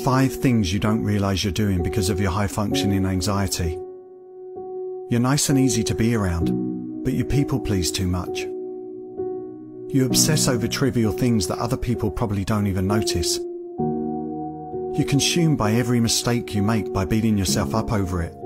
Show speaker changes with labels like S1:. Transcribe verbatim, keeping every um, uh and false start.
S1: Five things you don't realize you're doing because of your high-functioning anxiety. You're nice and easy to be around, but you people please too much. You obsess over trivial things that other people probably don't even notice. You're consumed by every mistake you make by beating yourself up over it.